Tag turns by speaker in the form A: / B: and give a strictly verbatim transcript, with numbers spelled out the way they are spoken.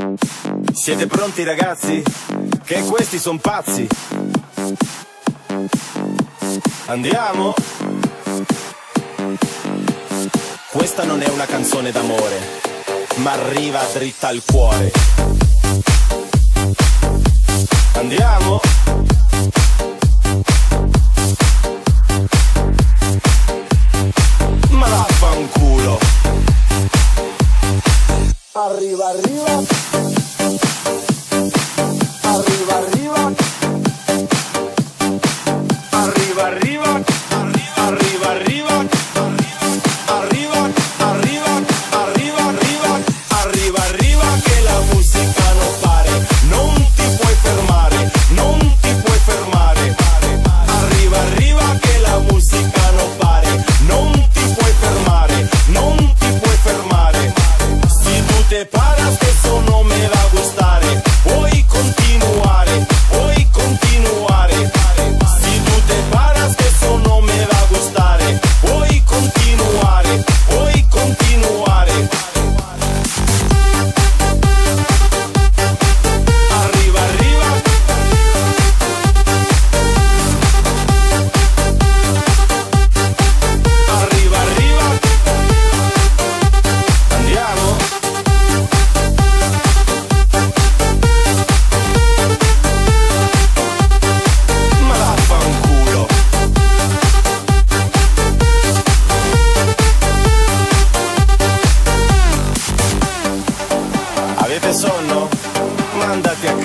A: Siete pronti ragazzi? Che questi son pazzi. Andiamo? Questa non è una canzone d'amore, ma arriva dritta al cuore. Andiamo? Ma vaffanculo. Arriva, arriva. Arriva, arriva. Arriva, arriva. Arriva, arriva. Arriva, arriva. Arriva, arriva. Arriva, arriva che la musica non pare. Non ti puoi fermare. Non ti puoi fermare. Arriva, arriva che la musica non pare. Non ti puoi fermare. Non ti puoi fermare. Si tu te paras que eso no me va a gustare. Puoi continuare. Puoi continuare. Si tu te paras que eso no me va a gustare. Puoi continuare. Puoi continuare. Arriva, arriva. Arriva, arriva. Andiamo? Ma vaffanculo. Avete sonno? Mandati a